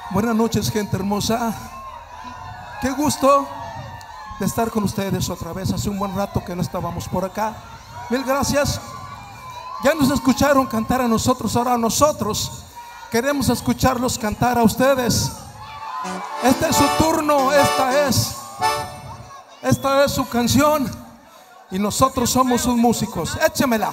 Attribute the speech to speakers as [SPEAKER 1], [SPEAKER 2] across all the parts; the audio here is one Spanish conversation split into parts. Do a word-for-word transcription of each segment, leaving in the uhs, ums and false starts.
[SPEAKER 1] Buenas noches, gente hermosa. Qué gusto de estar con ustedes otra vez. Hace un buen rato que no estábamos por acá. Mil gracias. Ya nos escucharon cantar a nosotros, ahora nosotros queremos escucharlos cantar a ustedes. Este es su turno, esta es Esta es su canción y nosotros somos sus músicos. Échemela.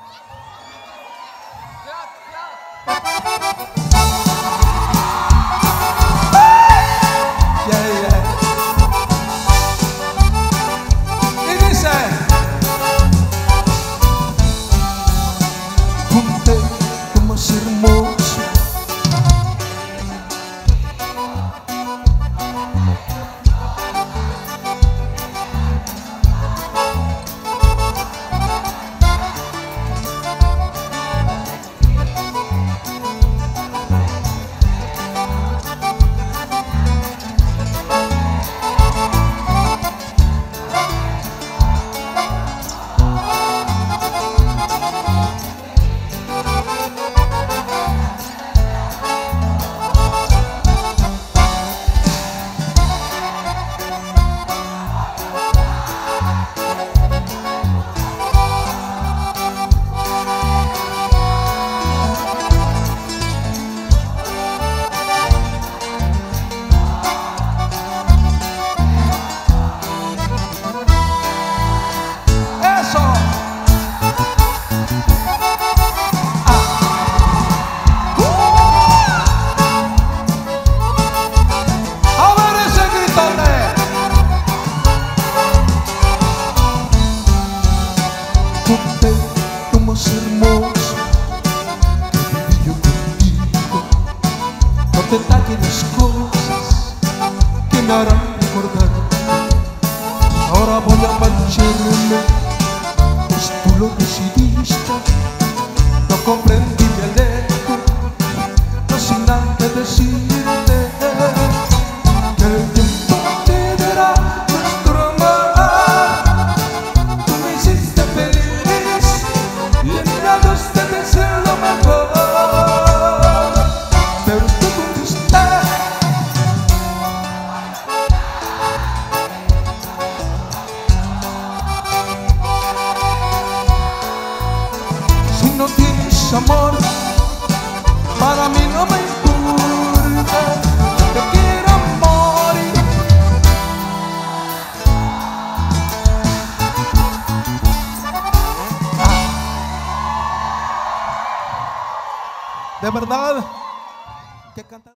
[SPEAKER 1] Detalle las cosas que me harán recordar. Ahora voy a marcharme, pues tú lo decidiste. No comprendí, me alejo, no sin antes decirte que el tiempo te dará nuestro amor. Tú me hiciste feliz y en grados te deseo lo mejor. No tienes amor, para mí no me importa, te quiero morir. De verdad que cantar.